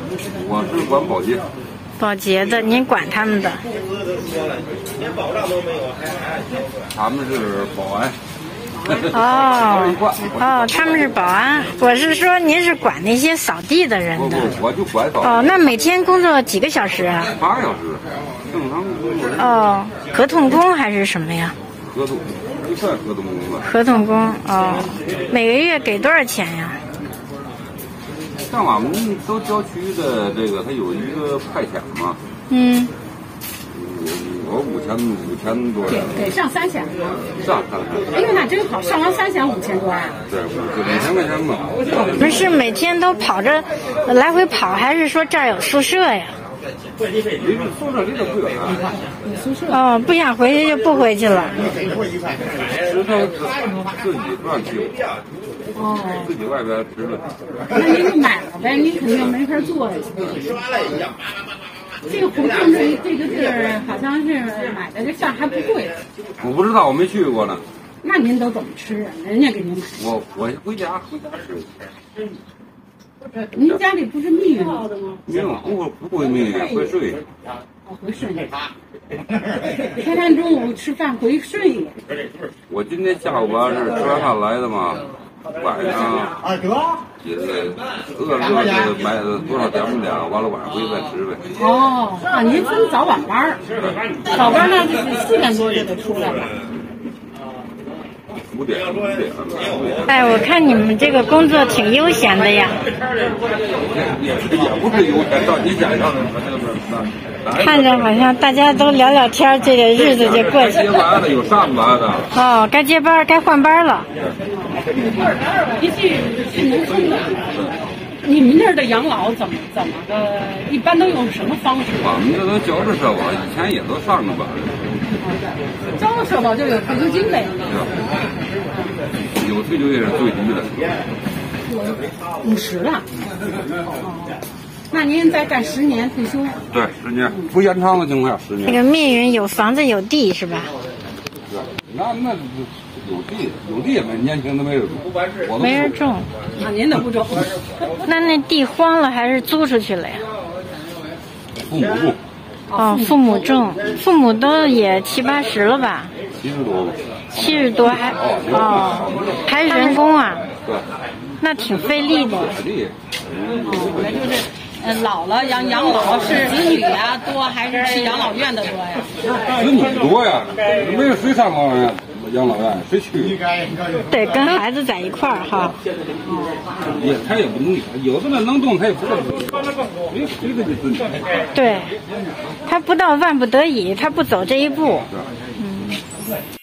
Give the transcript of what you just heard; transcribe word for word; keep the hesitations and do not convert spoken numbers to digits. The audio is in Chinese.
我是管保洁。 保洁的，您管他们的？ 连保障都没有，还还他们是保安。 哦哦，他们是保安。我是说，您是管那些扫地的人的。 不不，我就管扫地。 哦，那每天工作几个小时啊？ 八个小时，正常工作。 哦，合同工还是什么呀？ 合同，不算合同工吧。 合同工哦，每个月给多少钱呀？ 像我们都郊区的这个，它有一个派遣嘛。 嗯。 我五千五千多。 给给上三险了。 上上上。 哎呦，那真好，上完三险五千多呀。 对，五五千块钱嘛。 你们是每天都跑着来回跑，还是说这儿有宿舍呀？ 离宿舍离得不远。 宿舍。 哦，不想回去就不回去了。 石头自己赚去。 哦。 自己外边吃了。 那您就买了呗，您肯定没法做呀。这个胡同这这个地儿好像是买的这饭还不贵。 我不知道，我没去过呢。 那您都怎么吃啊？人家给您买。 我我回家回家吃。 您家里不是密云的吗？ 没有，不不会密云，会睡。 哦，回顺义。天天中午吃饭回顺义。 我今天下午吧是吃完饭来的嘛，晚上也饿了饿了买多少点不点，完了晚上回去再吃呗。 哦，啊，您分早晚班儿，早班那就是四点多就得出来了。 五点五点。 哎，我看你们这个工作挺悠闲的呀。 也也不是悠闲，照你想象的看着好像大家都聊聊天，这个日子就过去了。 接班的有上班的。 哦，该接班该换班了。 您是是农村的，你们那儿的养老怎么怎么个？一般都用什么方式？ 我们这都交着社保，以前也都上着班。 交了社保就有退休金呗。 有退休也是最低的。 五十了。哦，那您再干十年退休？ 对，十年不延长的情况下十年。 那个密云有房子有地是吧？ 对，那那有地有地也没年轻的没人种， 没人种。 啊，您都不种。 那那地荒了还是租出去了呀？ 父母种。 哦，父母种，父母都也七八十了吧？ 七十多吧。 七十多还哦，还是人工啊？ 对。 那挺费力的。 费力。 哦，那就是，呃，老了养养老是子女呀多，还是去养老院的多呀？ 子女多呀，没有谁上老院养老院，谁去？ 得跟孩子在一块儿哈。 也他也不能，有的那能动他也不动，没谁给你子女。 对，他不到万不得已，他不走这一步。嗯。